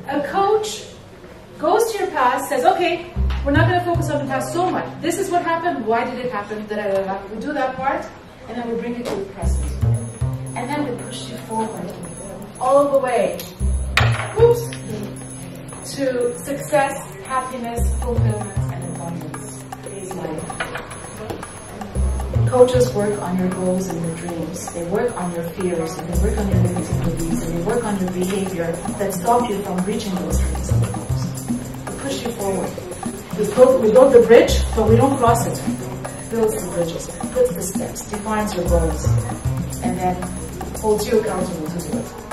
A coach goes to your past, says, okay, we're not going to focus on the past so much. This is what happened. Why did it happen? We do that part, and then we bring it to the present. And then we push you forward all the way, oops, to success, happiness, fulfillment, and abundance. Is life. Coaches work on your goals and your dreams. They work on your fears, and they work on your limiting beliefs, and they work on your behavior that stop you from reaching those dreams and goals. They push you forward. We build the bridge, but we don't cross it. Builds the bridges, puts the steps, defines your goals, and then holds you accountable to do it.